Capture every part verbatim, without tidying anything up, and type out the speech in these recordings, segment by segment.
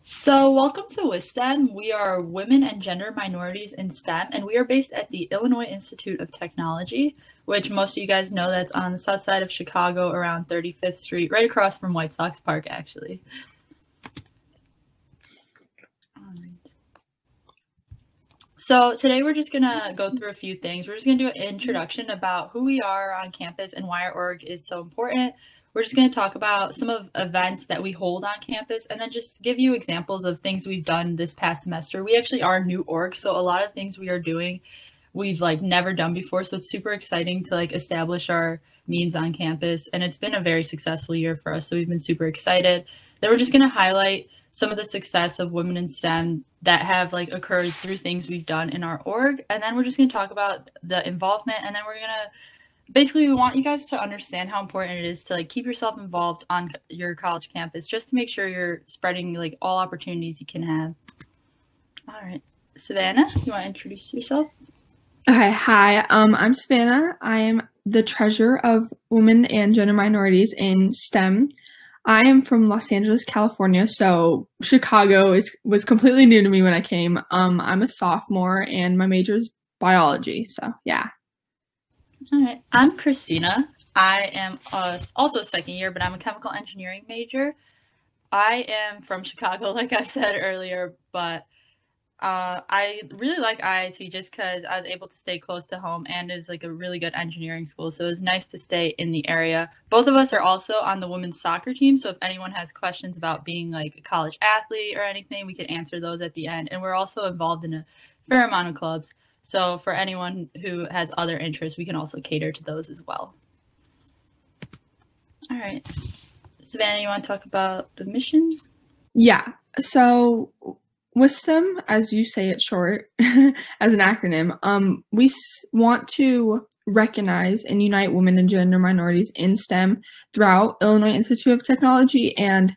So, welcome to WISTEM. We are Women and Gender Minorities in STEM, and we are based at the Illinois Institute of Technology, which most of you guys know that's on the south side of Chicago around thirty-fifth Street, right across from White Sox Park, actually. So today we're just gonna go through a few things. We're just gonna do an introduction about who we are on campus and why our org is so important. We're just gonna talk about some of events that we hold on campus and then just give you examples of things we've done this past semester. We actually are a new org, so a lot of things we are doing we've like never done before. So it's super exciting to like establish our means on campus, and it's been a very successful year for us. So we've been super excited. Then we're just gonna highlight some of the success of women in STEM that have like occurred through things we've done in our org. And then we're just going to talk about the involvement. And then we're going to basically, we want you guys to understand how important it is to like keep yourself involved on your college campus, just to make sure you're spreading like all opportunities you can have. All right. Savannah, you want to introduce yourself? Okay, hi, um, I'm Savannah. I am the treasurer of Women and Gender Minorities in STEM. I am from Los Angeles, California, so Chicago is was completely new to me when I came. Um, I'm a sophomore and my major is biology, so yeah. All right. I'm Christina. I am uh, also a second year, but I'm a chemical engineering major. I am from Chicago, like I said earlier, but uh, I really like I I T just because I was able to stay close to home and is like a really good engineering school. So it's nice to stay in the area. Both of us are also on the women's soccer team. So if anyone has questions about being like a college athlete or anything, we can answer those at the end. And we're also involved in a fair amount of clubs. So for anyone who has other interests, we can also cater to those as well. All right. Savannah, you want to talk about the mission? Yeah, so WISTEM, as you say it short, as an acronym, um, we s- want to recognize and unite women and gender minorities in STEM throughout Illinois Institute of Technology and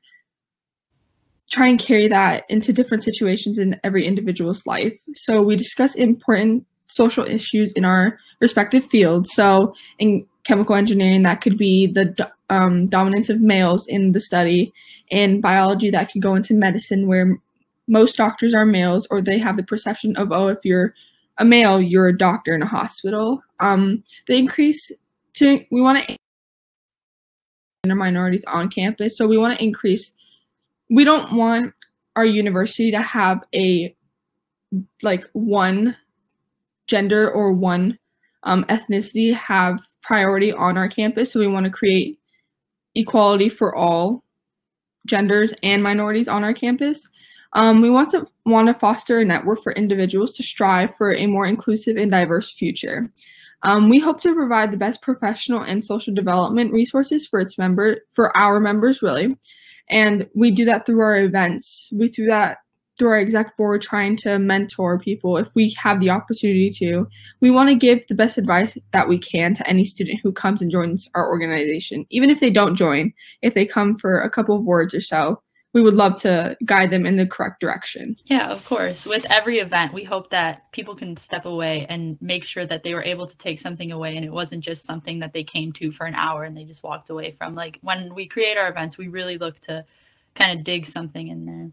try and carry that into different situations in every individual's life. So we discuss important social issues in our respective fields. So in chemical engineering, that could be the um, dominance of males in the study. In biology, that could go into medicine, where most doctors are males, or they have the perception of, oh, if you're a male, you're a doctor in a hospital. Um, the increase to, we want to gender minorities on campus. So we want to increase, we don't want our university to have a, like one gender or one um, ethnicity have priority on our campus. So we want to create equality for all genders and minorities on our campus. Um, we want to want to foster a network for individuals to strive for a more inclusive and diverse future. Um, we hope to provide the best professional and social development resources for its member for our members, really, and we do that through our events. We do that through our exec board, trying to mentor people if we have the opportunity to. We want to give the best advice that we can to any student who comes and joins our organization, even if they don't join. If they come for a couple of words or so, we would love to guide them in the correct direction. Yeah, of course. With every event, we hope that people can step away and make sure that they were able to take something away and it wasn't just something that they came to for an hour and they just walked away from. Like when we create our events, we really look to kind of dig something in there.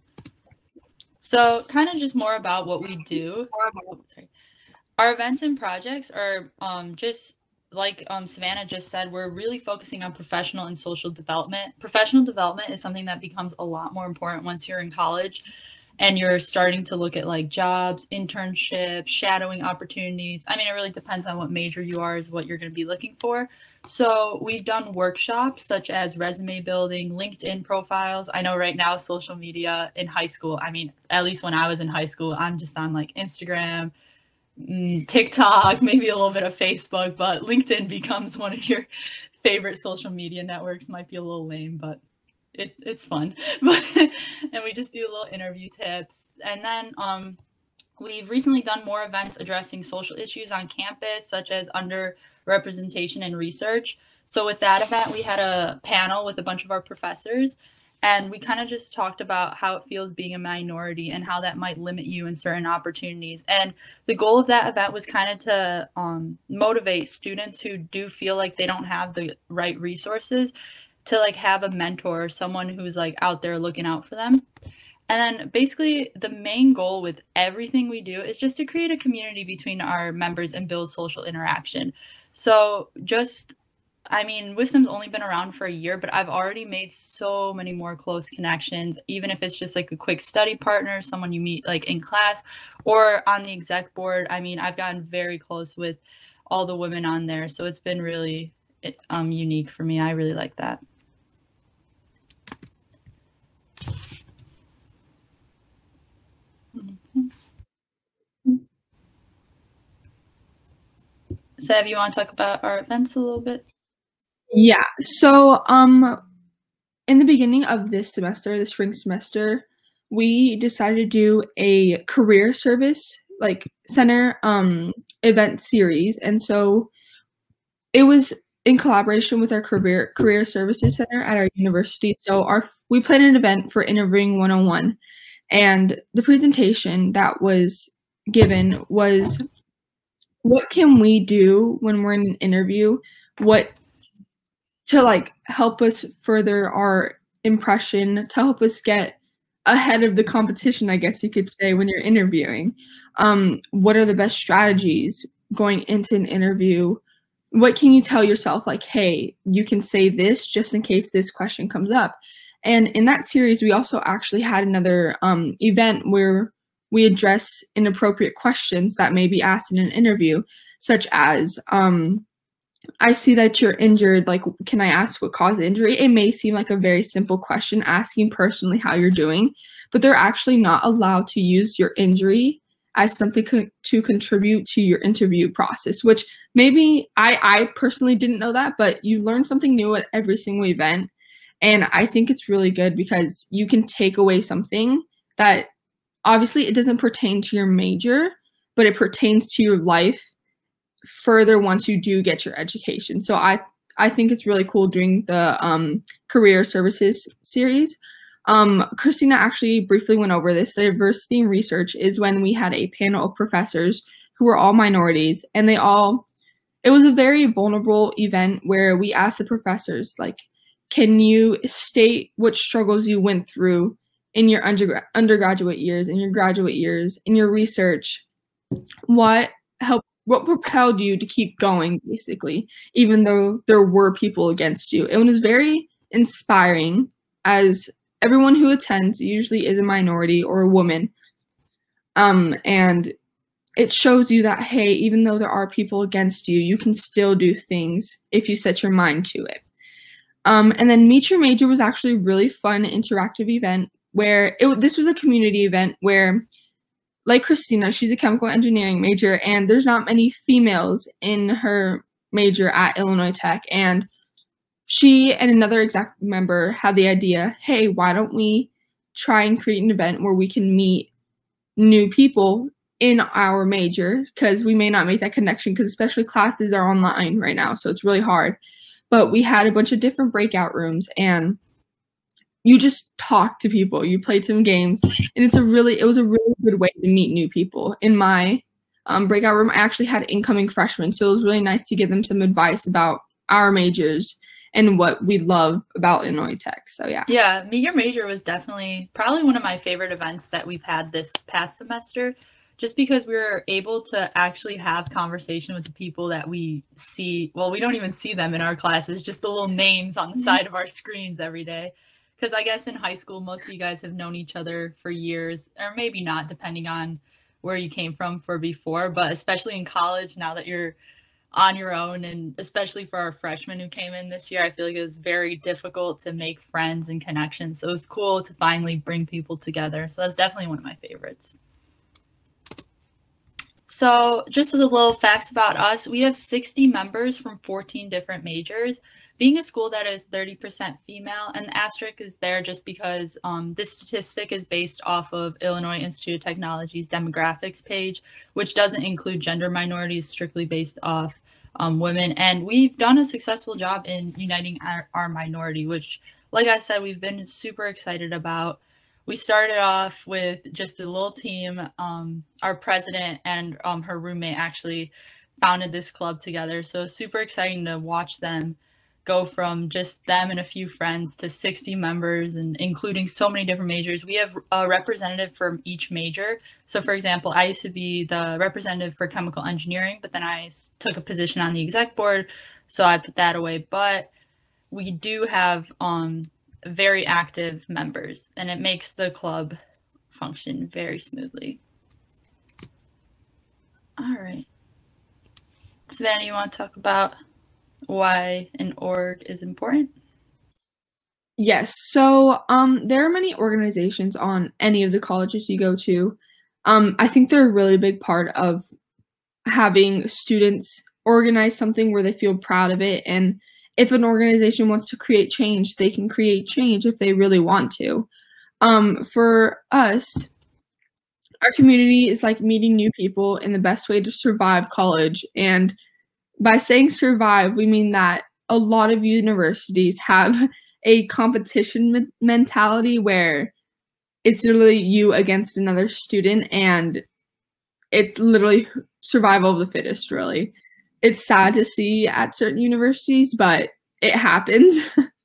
So kind of just more about what we do. Oh, sorry. Our events and projects are um, just like um, Savannah just said, we're really focusing on professional and social development. Professional development is something that becomes a lot more important once you're in college and you're starting to look at like jobs, internships, shadowing opportunities. I mean, it really depends on what major you are is what you're going to be looking for. So we've done workshops such as resume building, LinkedIn profiles. I know right now social media in high school, I mean, at least when I was in high school, I'm just on like Instagram, TikTok, maybe a little bit of Facebook, but LinkedIn becomes one of your favorite social media networks. Might be a little lame, but it, it's fun. But and we just do little interview tips. And then um, we've recently done more events addressing social issues on campus, such as underrepresentation in research. So with that event, we had a panel with a bunch of our professors. And we kind of just talked about how it feels being a minority and how that might limit you in certain opportunities. And the goal of that event was kind of to um, motivate students who do feel like they don't have the right resources to like have a mentor, someone who's like out there looking out for them. And then basically the main goal with everything we do is just to create a community between our members and build social interaction. So just, I mean, Wisdom's only been around for a year, but I've already made so many more close connections, even if it's just like a quick study partner, someone you meet like in class or on the exec board. I mean, I've gotten very close with all the women on there. So it's been really um, unique for me. I really like that. Sav, you want to talk about our events a little bit? Yeah. So, um, in the beginning of this semester, the spring semester, we decided to do a career service, like center, um, event series, and so it was in collaboration with our career career services center at our university. So our we planned an event for Interviewing one oh one, and the presentation that was given was, what can we do when we're in an interview, what to like help us further our impression, to help us get ahead of the competition, I guess you could say, when you're interviewing. Um, what are the best strategies going into an interview? What can you tell yourself, like, hey, you can say this just in case this question comes up? And in that series, we also actually had another um, event where we address inappropriate questions that may be asked in an interview, such as, um, I see that you're injured, like, can I ask what caused the injury? It may seem like a very simple question, asking personally how you're doing, but they're actually not allowed to use your injury as something co- to contribute to your interview process, which maybe I, I personally didn't know that, but you learn something new at every single event. And I think it's really good because you can take away something that obviously it doesn't pertain to your major, but it pertains to your life further once you do get your education. So I I think it's really cool doing the um, career services series. Um, Christina actually briefly went over this. Diversity in research is when we had a panel of professors who were all minorities, and they all, it was a very vulnerable event where we asked the professors, like, can you state what struggles you went through in your undergra- undergraduate years, in your graduate years, in your research? What helped, what propelled you to keep going, basically, even though there were people against you? It was very inspiring, as everyone who attends usually is a minority or a woman. Um, and it shows you that, hey, even though there are people against you, you can still do things if you set your mind to it. Um, and then Meet Your Major was actually a really fun, interactive event where it, this was a community event where, like Christina, she's a chemical engineering major, and there's not many females in her major at Illinois Tech. And she and another exec member had the idea, hey, why don't we try and create an event where we can meet new people in our major, because we may not make that connection, because especially classes are online right now, so it's really hard. But we had a bunch of different breakout rooms, and you just talk to people, you played some games, and it's a really, it was a really good way to meet new people. In my um, breakout room, I actually had incoming freshmen, so it was really nice to give them some advice about our majors and what we love about Illinois Tech. So yeah. Yeah, Meet Your Major was definitely probably one of my favorite events that we've had this past semester, just because we were able to actually have conversation with the people that we see. Well, we don't even see them in our classes, just the little names on the side of our screens every day. Because I guess in high school, most of you guys have known each other for years, or maybe not, depending on where you came from for before. But especially in college, now that you're on your own, and especially for our freshmen who came in this year, I feel like it was very difficult to make friends and connections. So it was cool to finally bring people together. So that's definitely one of my favorites. So just as a little facts about us, we have sixty members from fourteen different majors. Being a school that is thirty percent female, and the asterisk is there just because um, this statistic is based off of Illinois Institute of Technology's demographics page, which doesn't include gender minorities, strictly based off um, women. And we've done a successful job in uniting our, our minority, which, like I said, we've been super excited about. We started off with just a little team. Um, our president and um, her roommate actually founded this club together. So super exciting to watch them go from just them and a few friends to sixty members, and including so many different majors. We have a representative from each major. So for example, I used to be the representative for chemical engineering, but then I took a position on the exec board, so I put that away. But we do have um, very active members, and it makes the club function very smoothly. All right. Savannah, you want to talk about why an org is important? Yes. So um, there are many organizations on any of the colleges you go to. Um, I think they're a really big part of having students organize something where they feel proud of it. And if an organization wants to create change, they can create change if they really want to. Um, for us, our community is like meeting new people in the best way to survive college. And by saying survive, we mean that a lot of universities have a competition me- mentality where it's literally you against another student, and it's literally survival of the fittest, really. It's sad to see at certain universities, but it happens.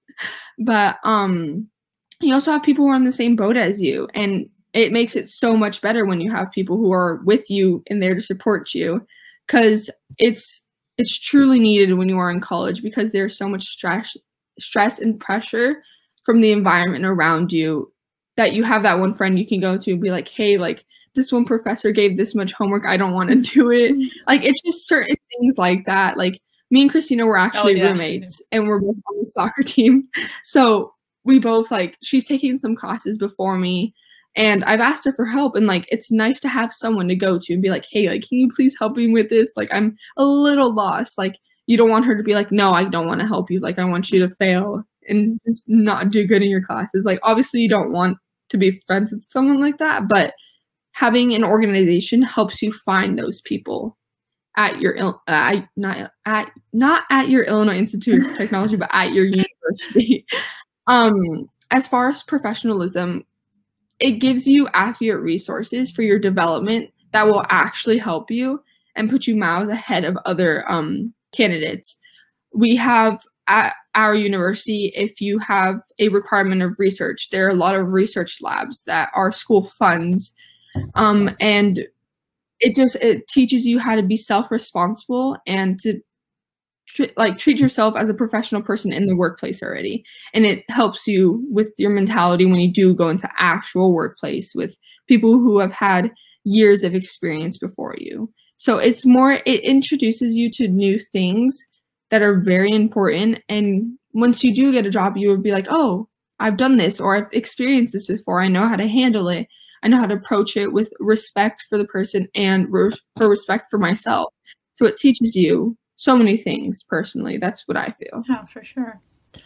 But um, you also have people who are on the same boat as you, and it makes it so much better when you have people who are with you and there to support you, because it's it's truly needed when you are in college, because there's so much stress stress and pressure from the environment around you that you have that one friend you can go to and be like, hey, like this one professor gave this much homework, I don't want to do it. Like it's just certain things like that. Like me and Christina were actually oh, yeah. roommates, and we're both on the soccer team. So we both like, she's taking some classes before me, and I've asked her for help, and like it's nice to have someone to go to and be like, hey, like can you please help me with this? Like I'm a little lost. Like you don't want her to be like, no, I don't want to help you. Like I want you to fail and just not do good in your classes. Like obviously you don't want to be friends with someone like that, but having an organization helps you find those people at your uh, not at not at your Illinois Institute of Technology, but at your university. Um, as far as professionalism, it gives you accurate resources for your development that will actually help you and put you miles ahead of other um, candidates. We have at our university, if you have a requirement of research, there are a lot of research labs that our school funds, um, and it just it teaches you how to be self-responsible and to tr- like treat yourself as a professional person in the workplace already. And it helps you with your mentality when you do go into actual workplace with people who have had years of experience before you. So it's more, it introduces you to new things that are very important. And once you do get a job, you will be like, oh, I've done this, or I've experienced this before. I know how to handle it. I know how to approach it with respect for the person and re- for respect for myself. So it teaches you so many things personally. That's what I feel. Yeah, for sure.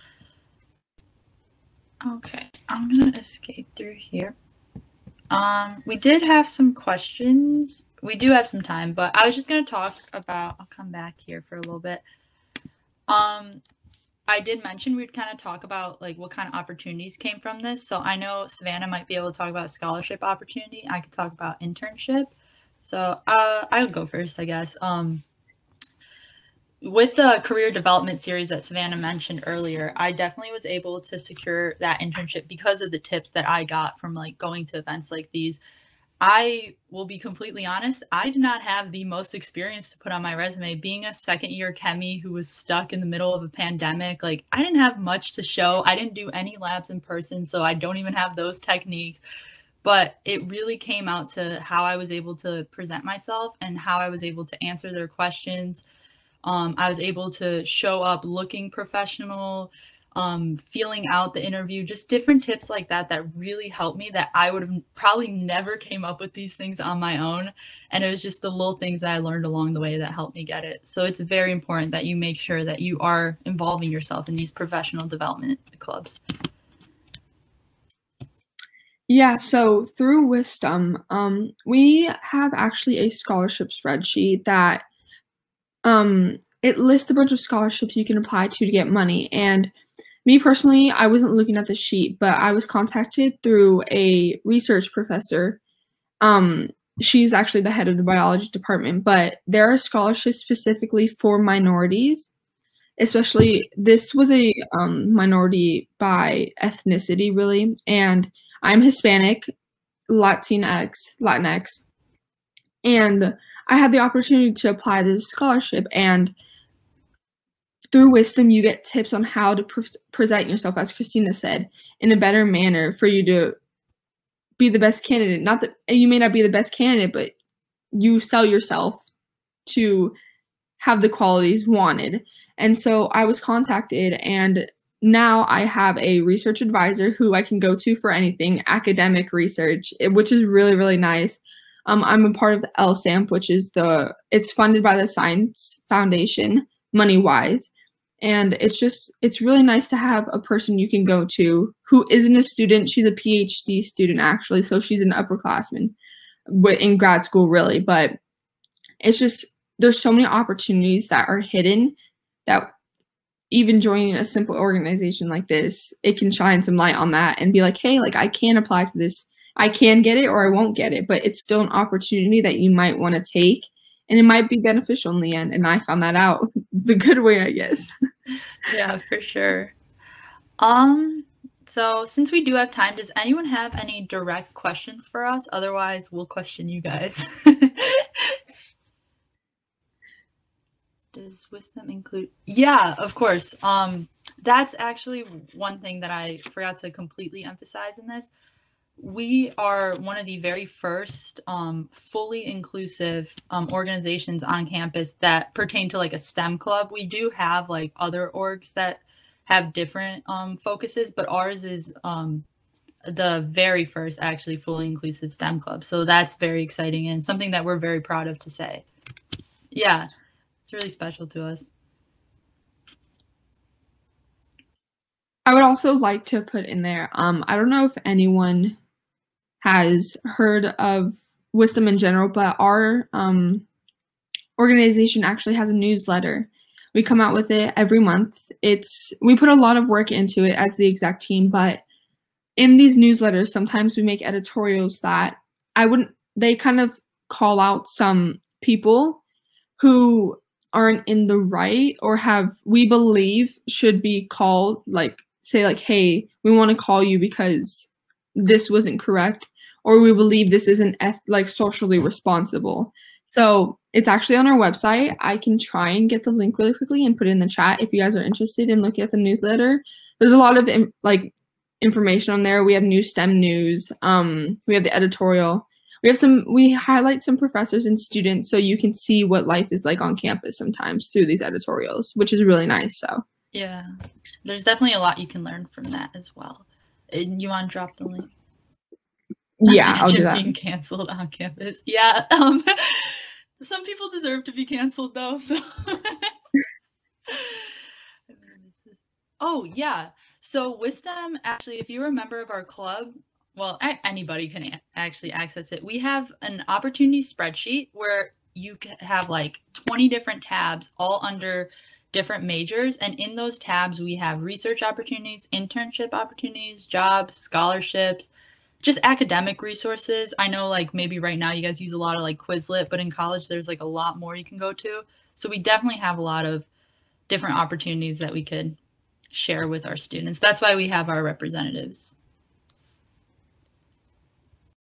Okay, I'm gonna escape through here. Um, we did have some questions. We do have some time, but I was just gonna talk about, I'll come back here for a little bit. Um, I did mention we'd kind of talk about like what kind of opportunities came from this. So I know Savannah might be able to talk about scholarship opportunity. I could talk about internship. So uh, I'll go first, I guess. Um, with the career development series that Savannah mentioned earlier, I definitely was able to secure that internship because of the tips that I got from like going to events like these. I will be completely honest, I did not have the most experience to put on my resume. Being a second year chemie who was stuck in the middle of a pandemic, like I didn't have much to show. I didn't do any labs in person, so I don't even have those techniques. But it really came out to how I was able to present myself and how I was able to answer their questions. Um, I was able to show up looking professional, um, feeling out the interview, just different tips like that that really helped me, that I would have probably never came up with these things on my own. And it was just the little things that I learned along the way that helped me get it. So it's very important that you make sure that you are involving yourself in these professional development clubs. Yeah, so through Wisdom, um, we have actually a scholarship spreadsheet that um, it lists a bunch of scholarships you can apply to to get money. And me personally, I wasn't looking at the sheet, but I was contacted through a research professor. Um, she's actually the head of the biology department, but there are scholarships specifically for minorities especially this was a um, minority by ethnicity, really. And I'm Hispanic, Latinx, Latinx, and I had the opportunity to apply this scholarship. And through Wisdom, you get tips on how to pre- present yourself, as Christina said, in a better manner for you to be the best candidate. Not that you may not be the best candidate, but you sell yourself to have the qualities wanted. And so I was contacted, and now I have a research advisor who I can go to for anything academic research, which is really, really nice. Um, I'm a part of the L S A M P, which is the, it's funded by the Science Foundation, money-wise. And it's just, it's really nice to have a person you can go to who isn't a student. She's a PhD student, actually. So she's an upperclassman in grad school, really. But it's just, there's so many opportunities that are hidden that even joining a simple organization like this, it can shine some light on that and be like, hey, like I can apply to this. I can get it or I won't get it, but it's still an opportunity that you might want to take. And it might be beneficial in the end. And I found that out the good way, I guess. Yeah, for sure. Um, so since we do have time, does anyone have any direct questions for us? Otherwise, we'll question you guys. Does Wisdom include? Yeah, of course. Um, that's actually one thing that I forgot to completely emphasize in this. We are one of the very first um, fully inclusive um, organizations on campus that pertain to like a STEM club. We do have like other orgs that have different um, focuses, but ours is um, the very first actually fully inclusive STEM club. So that's very exciting and something that we're very proud of to say. Yeah, it's really special to us. I would also like to put in there, um, I don't know if anyone has heard of Wisdom in general, but our um, organization actually has a newsletter. We come out with it every month. It's we put a lot of work into it as the exec team, but in these newsletters, sometimes we make editorials that I wouldn't, they kind of call out some people who aren't in the right or have, we believe should be called, like, say like, hey, we want to call you because this wasn't correct, or we believe this isn't like socially responsible. So it's actually on our website. I can try and get the link really quickly and put it in the chat if you guys are interested in looking at the newsletter. There's a lot of like information on there. We have new STEM news. Um, we have the editorial. We have some, we highlight some professors and students so you can see what life is like on campus sometimes through these editorials, which is really nice. So yeah, there's definitely a lot you can learn from that as well. You want to drop the link? Yeah, I'll do that. Being canceled on campus. Yeah, um, some people deserve to be canceled though. So. Oh yeah. So Wisdom, actually, if you're a member of our club, well, anybody can actually access it. We have an opportunity spreadsheet where you can have like twenty different tabs all under different majors. And in those tabs, we have research opportunities, internship opportunities, jobs, scholarships, just academic resources. I know like maybe right now you guys use a lot of like Quizlet, but in college there's like a lot more you can go to. So we definitely have a lot of different opportunities that we could share with our students. That's why we have our representatives.